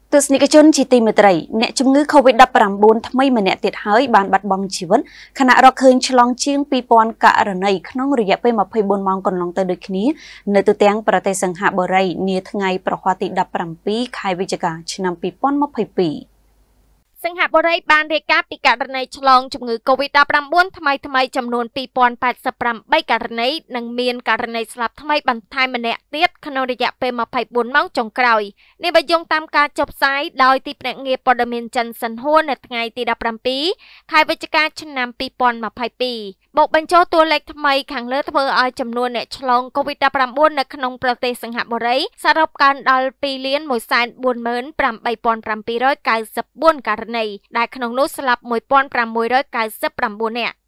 ទស្សនិកជនជាទីមេត្រីអ្នកជំងឺ COVID-19 ថ្មីម្នាក់ទៀតហើយបានបាត់បង់ជីវិតខណៈរកឃើញឆ្លងជាង 2000 ករណីក្នុងរយៈពេល 24 ម៉ោងកន្លងទៅដូចគ្នានៅទូទាំងប្រទេសសិង្ហបុរីនាថ្ងៃប្រហ័សទី 17 ខែវិច្ឆិកា ឆ្នាំ 2022 សិង្ហបុរីបានរាយការណ៍ពីករណីឆ្លងជំងឺ COVID-19 ថ្មីចំនួន 2088 ករណីនិងមានករណីស្លាប់ថ្មីបន្ថែមម្នាក់ទៀតក្នុងរយៈពេល 24 ម៉ោងចុងក្រោយនេះបើយោងតាមការចុះផ្សាយដោយទីភ្នាក់ងារព័ត៌មានចិនសិនហួរនៅថ្ងៃទី 17 ខែវិច្ឆិកា ឆ្នាំ 2022 បូកបញ្ចូលតួលេខថ្មីខាងលើធ្វើឲ្យចំនួនអ្នកឆ្លង COVID-19 នៅក្នុងប្រទេសសិង្ហបុរីសរុបកើនដល់ 2,148,794 ករណីដែលក្នុងនោះស្លាប់ 1,699 នាក់